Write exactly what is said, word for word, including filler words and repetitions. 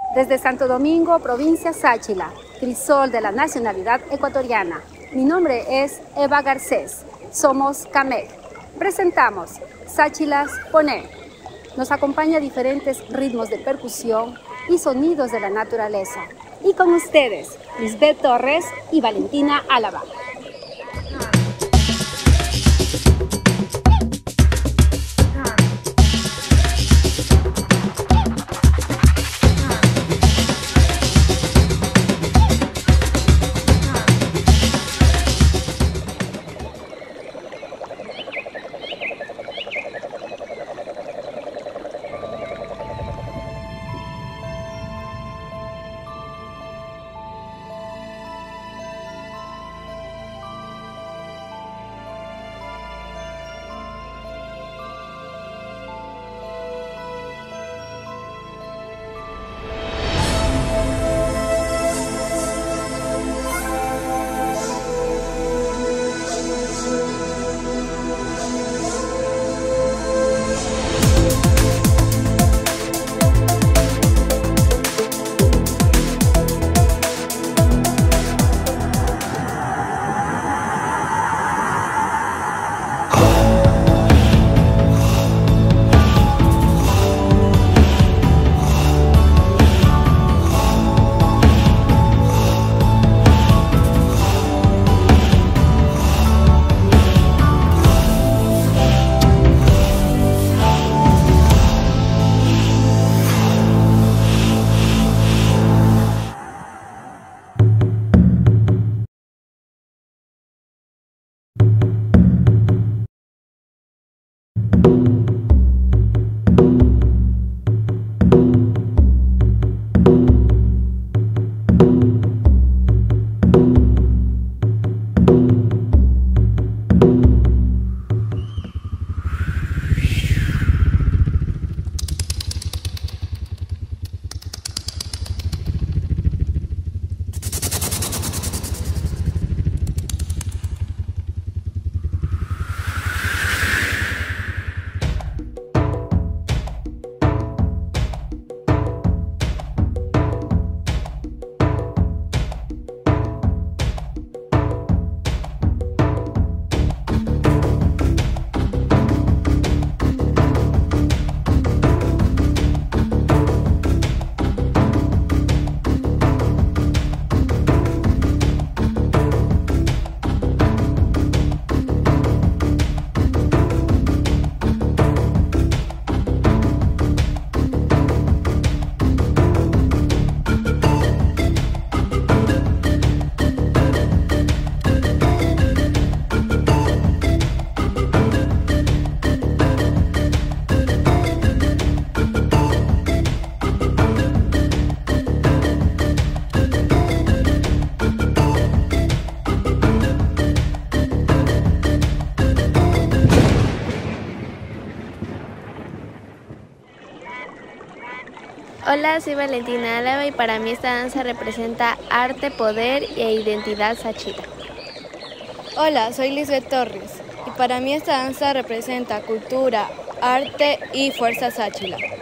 Desde Santo Domingo, provincia Sáchila, crisol de la nacionalidad ecuatoriana. Mi nombre es Eva Garcés. Somos Camec. Presentamos Sáchilas Poné. Nos acompaña diferentes ritmos de percusión y sonidos de la naturaleza. Y con ustedes, Lisbeth Torres y Valentina Álava. Hola, soy Valentina Álava y para mí esta danza representa arte, poder e identidad sáchila. Hola, soy Lisbeth Torres y para mí esta danza representa cultura, arte y fuerza sáchila.